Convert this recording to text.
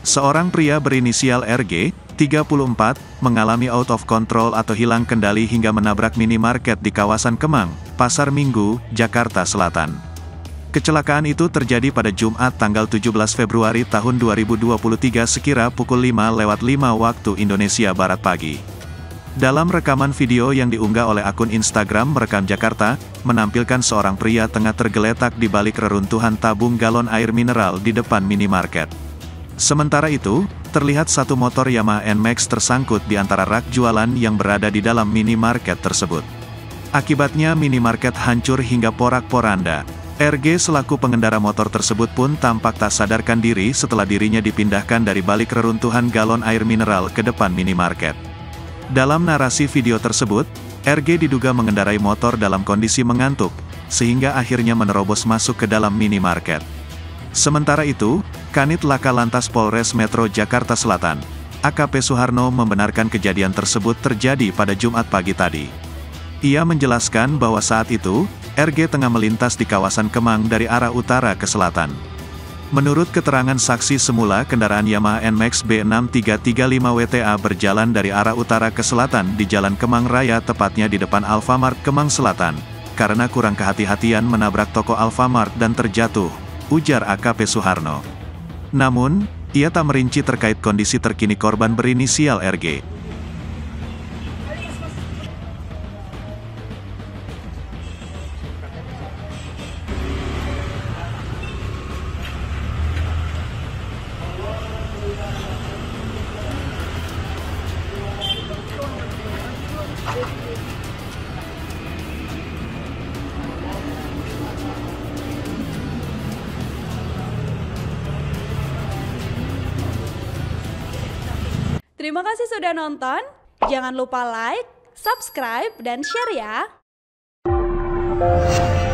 Seorang pria berinisial RG, 34, mengalami out of control atau hilang kendali hingga menabrak minimarket di kawasan Kemang, Pasar Minggu, Jakarta Selatan. Kecelakaan itu terjadi pada Jumat tanggal 17 Februari tahun 2023 sekira pukul 5:05 waktu Indonesia Barat pagi. Dalam rekaman video yang diunggah oleh akun Instagram Merekam Jakarta, menampilkan seorang pria tengah tergeletak di balik reruntuhan tabung galon air mineral di depan minimarket. Sementara itu, terlihat satu motor Yamaha NMAX tersangkut di antara rak jualan yang berada di dalam minimarket tersebut. Akibatnya minimarket hancur hingga porak-poranda. RG selaku pengendara motor tersebut pun tampak tak sadarkan diri setelah dirinya dipindahkan dari balik reruntuhan galon air mineral ke depan minimarket. Dalam narasi video tersebut, RG diduga mengendarai motor dalam kondisi mengantuk, sehingga akhirnya menerobos masuk ke dalam minimarket. Sementara itu, Kanit Laka Lantas Polres Metro Jakarta Selatan, AKP Suharno membenarkan kejadian tersebut terjadi pada Jumat pagi tadi. Ia menjelaskan bahwa saat itu, RG tengah melintas di kawasan Kemang dari arah utara ke selatan. Menurut keterangan saksi semula, kendaraan Yamaha NMAX B6335WTA berjalan dari arah utara ke selatan di Jalan Kemang Raya tepatnya di depan Alfamart Kemang Selatan. Karena kurang kehati-hatian menabrak toko Alfamart dan terjatuh, ujar AKP Suharno. Namun, ia tak merinci terkait kondisi terkini korban berinisial RG. Terima kasih sudah nonton, jangan lupa like, subscribe, dan share ya!